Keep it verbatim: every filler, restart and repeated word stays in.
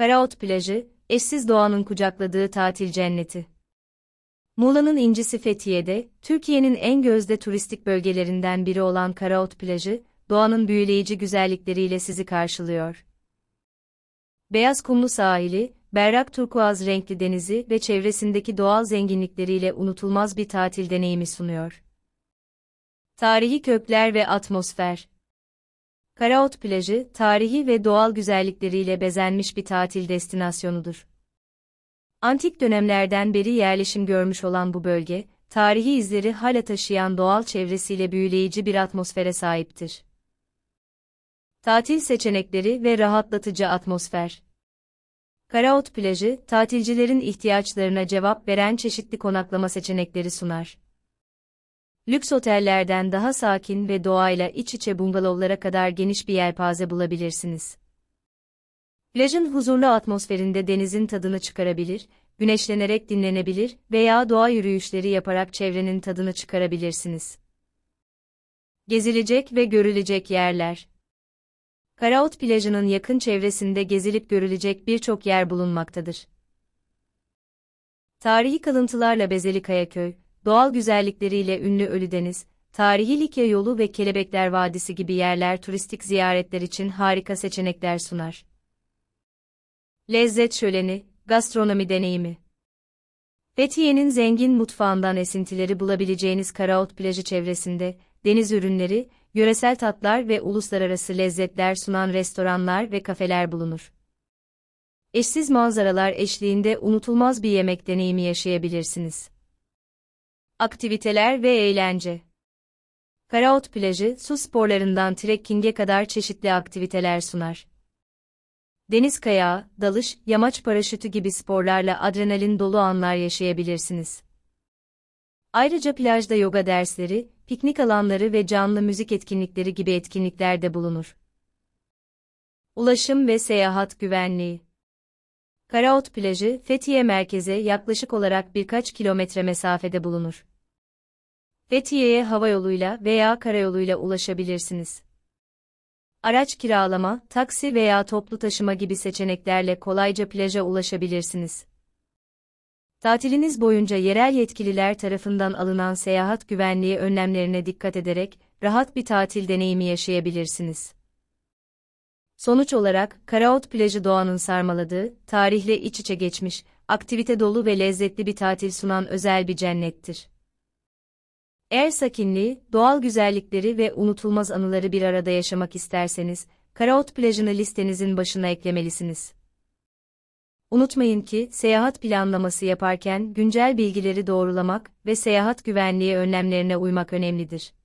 Karaot plajı, eşsiz doğanın kucakladığı tatil cenneti. Muğla'nın incisi Fethiye'de, Türkiye'nin en gözde turistik bölgelerinden biri olan Karaot plajı, doğanın büyüleyici güzellikleriyle sizi karşılıyor. Beyaz kumlu sahili, berrak turkuaz renkli denizi ve çevresindeki doğal zenginlikleriyle unutulmaz bir tatil deneyimi sunuyor. Tarihi kökler ve atmosfer. Karaot plajı, tarihi ve doğal güzellikleriyle bezenmiş bir tatil destinasyonudur. Antik dönemlerden beri yerleşim görmüş olan bu bölge, tarihi izleri hala taşıyan doğal çevresiyle büyüleyici bir atmosfere sahiptir. Tatil seçenekleri ve rahatlatıcı atmosfer. Karaot plajı, tatilcilerin ihtiyaçlarına cevap veren çeşitli konaklama seçenekleri sunar. Lüks otellerden daha sakin ve doğayla iç içe bungalovlara kadar geniş bir yelpaze bulabilirsiniz. Plajın huzurlu atmosferinde denizin tadını çıkarabilir, güneşlenerek dinlenebilir veya doğa yürüyüşleri yaparak çevrenin tadını çıkarabilirsiniz. Gezilecek ve görülecek yerler. Karaot plajının yakın çevresinde gezilip görülecek birçok yer bulunmaktadır. Tarihi kalıntılarla bezeli Kayaköy, doğal güzellikleriyle ünlü Ölüdeniz, tarihi Likya yolu ve Kelebekler Vadisi gibi yerler turistik ziyaretler için harika seçenekler sunar. Lezzet şöleni, gastronomi deneyimi. Fethiye'nin zengin mutfağından esintileri bulabileceğiniz Karaot plajı çevresinde, deniz ürünleri, yöresel tatlar ve uluslararası lezzetler sunan restoranlar ve kafeler bulunur. Eşsiz manzaralar eşliğinde unutulmaz bir yemek deneyimi yaşayabilirsiniz. Aktiviteler ve eğlence. Karaot plajı, su sporlarından trekking'e kadar çeşitli aktiviteler sunar. Deniz kayağı, dalış, yamaç paraşütü gibi sporlarla adrenalin dolu anlar yaşayabilirsiniz. Ayrıca plajda yoga dersleri, piknik alanları ve canlı müzik etkinlikleri gibi etkinlikler de bulunur. Ulaşım ve seyahat güvenliği. Karaot plajı, Fethiye merkeze yaklaşık olarak birkaç kilometre mesafede bulunur. Fethiye'ye havayoluyla veya karayoluyla ulaşabilirsiniz. Araç kiralama, taksi veya toplu taşıma gibi seçeneklerle kolayca plaja ulaşabilirsiniz. Tatiliniz boyunca yerel yetkililer tarafından alınan seyahat güvenliği önlemlerine dikkat ederek rahat bir tatil deneyimi yaşayabilirsiniz. Sonuç olarak, Karaot plajı doğanın sarmaladığı, tarihle iç içe geçmiş, aktivite dolu ve lezzetli bir tatil sunan özel bir cennettir. Eğer sakinliği, doğal güzellikleri ve unutulmaz anıları bir arada yaşamak isterseniz, Karaot plajını listenizin başına eklemelisiniz. Unutmayın ki, seyahat planlaması yaparken güncel bilgileri doğrulamak ve seyahat güvenliği önlemlerine uymak önemlidir.